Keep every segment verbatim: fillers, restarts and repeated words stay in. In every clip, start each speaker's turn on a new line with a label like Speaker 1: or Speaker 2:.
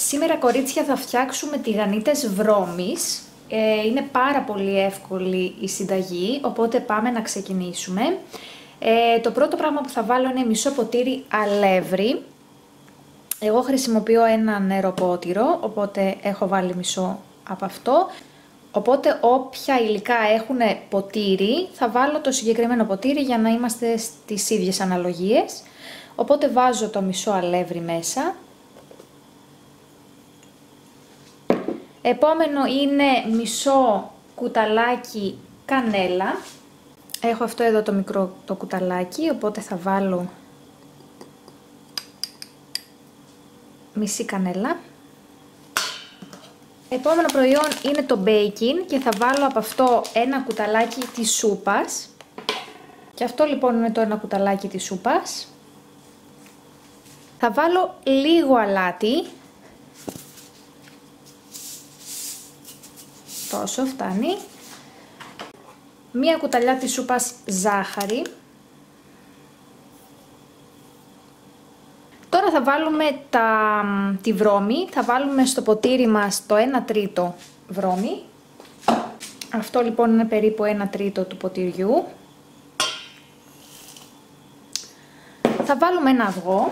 Speaker 1: Σήμερα, κορίτσια, θα φτιάξουμε τηγανίτες βρώμης. Ε, είναι πάρα πολύ εύκολη η συνταγή, οπότε πάμε να ξεκινήσουμε. Ε, το πρώτο πράγμα που θα βάλω είναι μισό ποτήρι αλεύρι. Εγώ χρησιμοποιώ ένα νεροπότηρο, οπότε έχω βάλει μισό από αυτό. Οπότε όποια υλικά έχουν ποτήρι, θα βάλω το συγκεκριμένο ποτήρι για να είμαστε στις ίδιες αναλογίες. Οπότε βάζω το μισό αλεύρι μέσα. Επόμενο είναι μισό κουταλάκι κανέλα. Έχω αυτό εδώ το μικρό το κουταλάκι, οπότε θα βάλω μισή κανέλα. Επόμενο προϊόν είναι το μπέικιν και θα βάλω από αυτό ένα κουταλάκι της σούπας. Και αυτό λοιπόν είναι το ένα κουταλάκι της σούπας. Θα βάλω λίγο αλάτι. Τόσο φτάνει. Μία κουταλιά της σούπας ζάχαρη. Τώρα θα βάλουμε τα, τη βρώμη, θα βάλουμε στο ποτήρι μας το ένα τρίτο βρώμη. Αυτό λοιπόν είναι περίπου ένα τρίτο του ποτηριού. Θα βάλουμε ένα αυγό.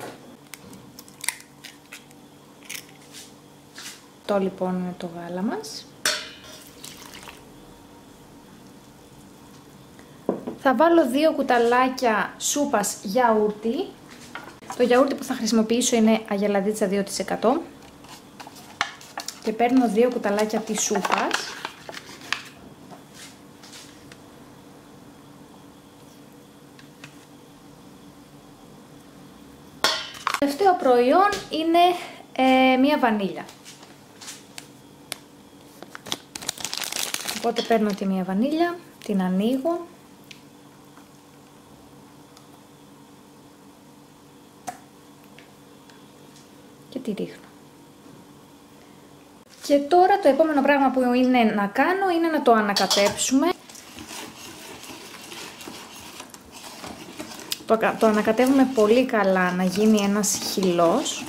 Speaker 1: Το λοιπόν είναι το γάλα μας. Θα βάλω δύο κουταλάκια σούπας γιαούρτι. Το γιαούρτι που θα χρησιμοποιήσω είναι αγελαδίτσα δύο τοις εκατό. Και παίρνω δύο κουταλάκια της σούπας. Το τελευταίο προϊόν είναι ε, μία βανίλια. Οπότε παίρνω τη μία βανίλια, την ανοίγω. Και τη ρίχνω. Και τώρα το επόμενο πράγμα που είναι να κάνω είναι να το ανακατέψουμε. Το, το ανακατεύουμε πολύ καλά να γίνει ένας χυλός.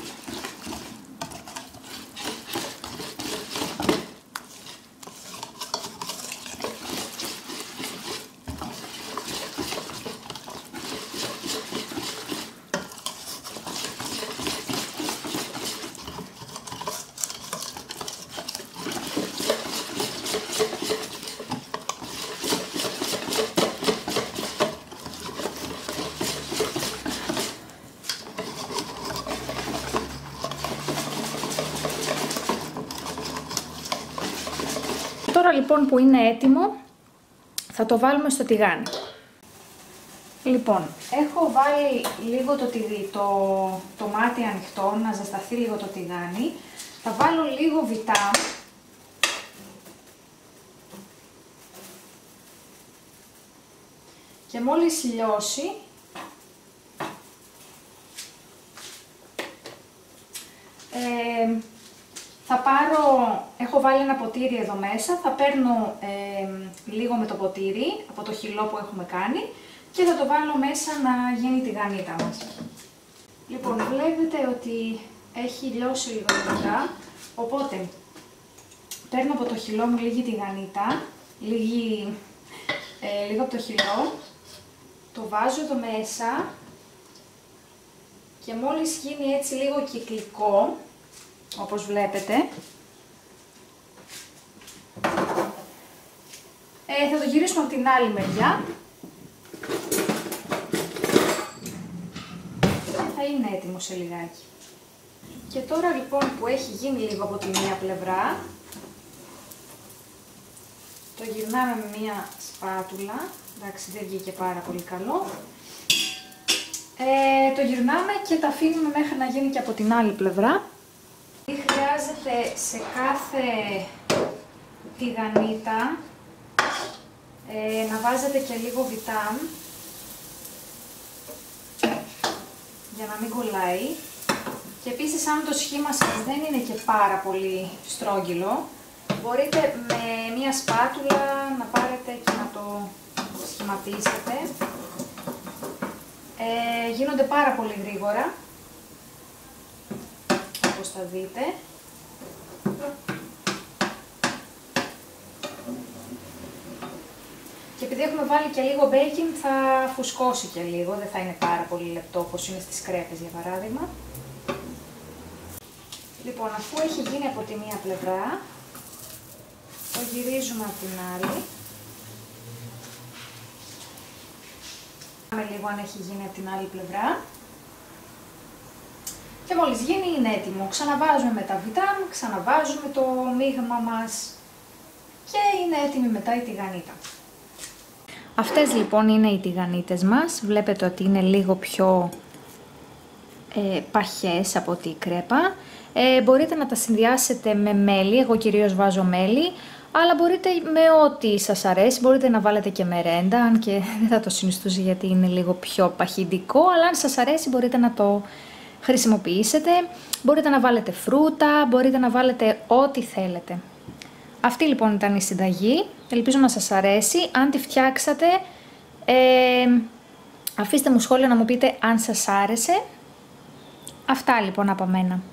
Speaker 1: Τώρα λοιπόν που είναι έτοιμο, θα το βάλουμε στο τηγάνι. Λοιπόν, έχω βάλει λίγο το, το, το μάτι ανοιχτό, να ζεσταθεί λίγο το τηγάνι. Θα βάλω λίγο βιτάμ. Και μόλις λιώσει, ε, θα πάρω, έχω βάλει ένα ποτήρι εδώ μέσα, θα παίρνω ε, λίγο με το ποτήρι από το χυλό που έχουμε κάνει και θα το βάλω μέσα να γίνει τη τηγανίτα μας. Λοιπόν, βλέπετε ότι έχει λιώσει λίγο μετά, οπότε παίρνω από το χυλό μου λίγη τηγανίτα, λίγη, ε, λίγο από το χυλό, το βάζω εδώ μέσα και μόλις γίνει έτσι λίγο κυκλικό, όπως βλέπετε, ε, θα το γυρίσουμε από την άλλη μεριά. Θα είναι έτοιμο σε λιγάκι. Και τώρα λοιπόν που έχει γίνει λίγο από τη μία πλευρά, το γυρνάμε με μία σπάτουλα. Εντάξει, δεν βγήκε πάρα πολύ καλό. Ε, το γυρνάμε και τα αφήνουμε μέχρι να γίνει και από την άλλη πλευρά. Χρειάζεται σε κάθε τηγανίτα ε, να βάζετε και λίγο βιτάμ για να μην κολλάει. Και επίσης, αν το σχήμα σας δεν είναι και πάρα πολύ στρόγγυλο, μπορείτε με μία σπάτουλα να πάρετε και να το σχηματίσετε. Ε, γίνονται πάρα πολύ γρήγορα, όπως θα δείτε. Και επειδή έχουμε βάλει και λίγο μπέικινγκ θα φουσκώσει και λίγο, δεν θα είναι πάρα πολύ λεπτό όπως είναι στις κρέπες για παράδειγμα. Λοιπόν, αφού έχει γίνει από τη μία πλευρά, το γυρίζουμε από την άλλη. Πάμε λίγο αν έχει γίνει από την άλλη πλευρά. Και μόλις γίνει είναι έτοιμο. Ξαναβάζουμε με τα βιτάμ, ξαναβάζουμε το μείγμα μας και είναι έτοιμη μετά η τηγανίτα. Αυτές λοιπόν είναι οι τηγανίτες μας. Βλέπετε ότι είναι λίγο πιο ε, παχές από τη κρέπα. Ε, μπορείτε να τα συνδυάσετε με μέλι, εγώ κυρίως βάζω μέλι, αλλά μπορείτε με ό,τι σας αρέσει, μπορείτε να βάλετε και μερέντα, αν και δεν θα το συνιστούσει γιατί είναι λίγο πιο παχυντικό, αλλά αν σας αρέσει μπορείτε να το χρησιμοποιήσετε. Μπορείτε να βάλετε φρούτα, μπορείτε να βάλετε ό,τι θέλετε. Αυτή λοιπόν ήταν η συνταγή, ελπίζω να σας αρέσει. Αν τη φτιάξατε, ε, αφήστε μου σχόλιο να μου πείτε αν σας άρεσε. Αυτά λοιπόν από μένα.